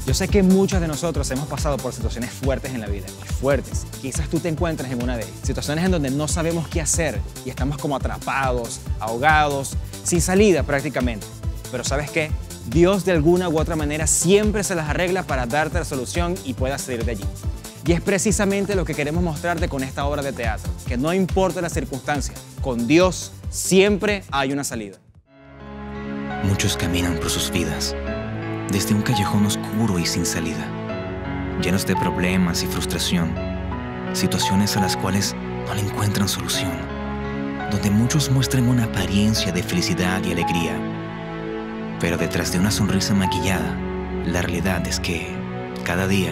Yo sé que muchos de nosotros hemos pasado por situaciones fuertes en la vida, fuertes. Quizás tú te encuentres en una de ellas. Situaciones en donde no sabemos qué hacer y estamos como atrapados, ahogados, sin salida prácticamente. Pero ¿sabes qué? Dios de alguna u otra manera siempre se las arregla para darte la solución y puedas salir de allí. Y es precisamente lo que queremos mostrarte con esta obra de teatro, que no importa la circunstancia, con Dios siempre hay una salida. Muchos caminan por sus vidas desde un callejón oscuro y sin salida, llenos de problemas y frustración, situaciones a las cuales no le encuentran solución, donde muchos muestran una apariencia de felicidad y alegría, pero detrás de una sonrisa maquillada, la realidad es que cada día...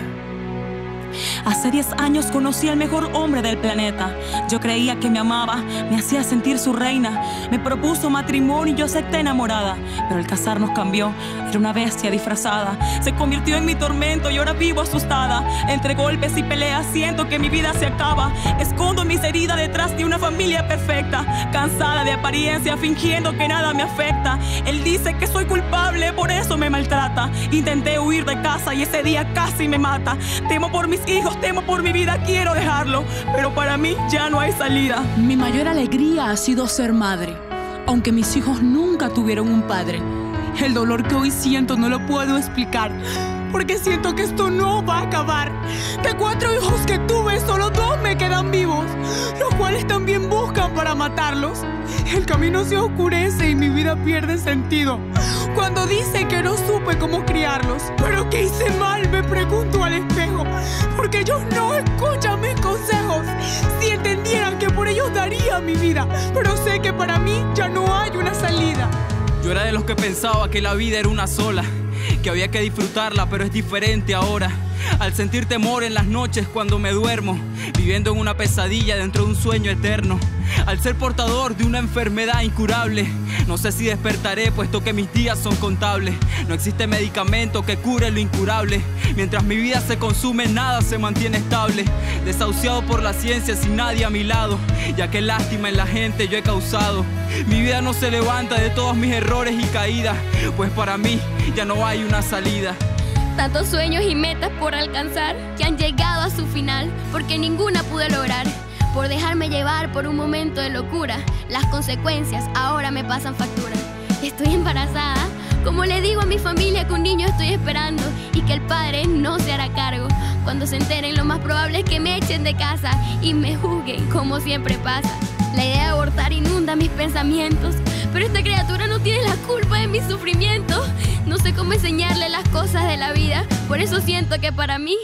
Hace 10 años conocí al mejor hombre del planeta. Yo creía que me amaba, me hacía sentir su reina. Me propuso matrimonio y yo acepté enamorada. Pero al casarnos cambió, era una bestia disfrazada. Se convirtió en mi tormento y ahora vivo asustada. Entre golpes y peleas siento que mi vida se acaba. Escondo mis heridas detrás de una familia perfecta. Cansada de apariencia, fingiendo que nada me afecta. Él dice que soy culpable, por eso me maltrata. Intenté huir de casa y ese día casi me mata. Temo por mis hijos, temo por mi vida, quiero dejarlo, pero para mí ya no hay salida. Mi mayor alegría ha sido ser madre, aunque mis hijos nunca tuvieron un padre. El dolor que hoy siento no lo puedo explicar, porque siento que esto no va a acabar. De 4 hijos que tuve, solo 2 me quedan vivos, los cuales también buscan para matarlos. El camino se oscurece y mi vida pierde sentido cuando dicen que no supe cómo criarlos. ¿Pero qué hice mal?, me pregunto al espejo, porque ellos no escuchan mis consejos. Si entendieran que por ellos daría mi vida, pero sé que para mí ya no hay una salida. Yo era de los que pensaba que la vida era una sola, que había que disfrutarla, pero es diferente ahora. Al sentir temor en las noches cuando me duermo, viviendo en una pesadilla dentro de un sueño eterno. Al ser portador de una enfermedad incurable, no sé si despertaré puesto que mis días son contables. No existe medicamento que cure lo incurable. Mientras mi vida se consume, nada se mantiene estable. Desahuciado por la ciencia sin nadie a mi lado, ya que lástima en la gente yo he causado. Mi vida no se levanta de todos mis errores y caídas, pues para mí ya no hay una salida. Tantos sueños y metas por alcanzar que han llegado a su final, porque ninguna pude lograr. Por dejarme llevar por un momento de locura, las consecuencias ahora me pasan factura. Estoy embarazada, como le digo a mi familia que un niño estoy esperando y que el padre no se hará cargo. Cuando se enteren, lo más probable es que me echen de casa y me juzguen como siempre pasa. La idea de abortar inunda mis pensamientos, pero esta criatura no tiene la culpa de mi sufrimiento. No sé cómo enseñarle las cosas de la vida, por eso siento que para mí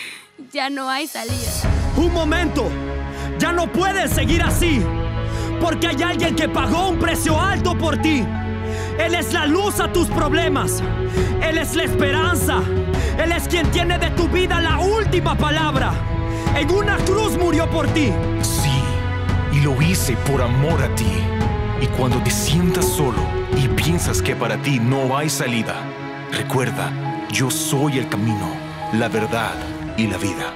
ya no hay salida. ¡Un momento! Ya no puedes seguir así, porque hay alguien que pagó un precio alto por ti. Él es la luz a tus problemas. Él es la esperanza. Él es quien tiene de tu vida la última palabra. En una cruz murió por ti. Sí, y lo hice por amor a ti. Y cuando te sientas solo y piensas que para ti no hay salida, recuerda, yo soy el camino, la verdad y la vida.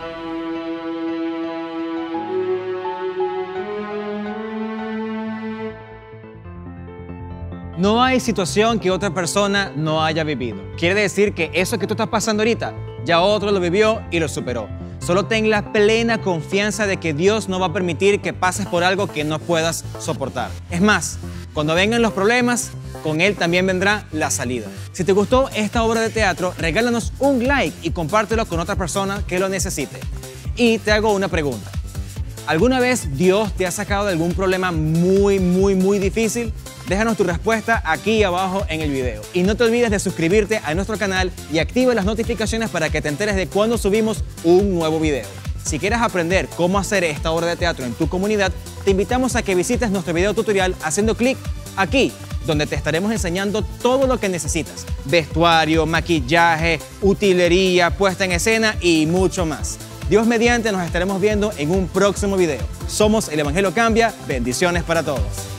No hay situación que otra persona no haya vivido. Quiere decir que eso que tú estás pasando ahorita, ya otro lo vivió y lo superó. Solo ten la plena confianza de que Dios no va a permitir que pases por algo que no puedas soportar. Es más, cuando vengan los problemas, con Él también vendrá la salida. Si te gustó esta obra de teatro, regálanos un like y compártelo con otra persona que lo necesite. Y te hago una pregunta. ¿Alguna vez Dios te ha sacado de algún problema muy difícil? Déjanos tu respuesta aquí abajo en el video. Y no te olvides de suscribirte a nuestro canal y activa las notificaciones para que te enteres de cuando subimos un nuevo video. Si quieres aprender cómo hacer esta obra de teatro en tu comunidad, te invitamos a que visites nuestro video tutorial haciendo clic aquí, donde te estaremos enseñando todo lo que necesitas. Vestuario, maquillaje, utilería, puesta en escena y mucho más. Dios mediante, nos estaremos viendo en un próximo video. Somos El Evangelio Cambia. Bendiciones para todos.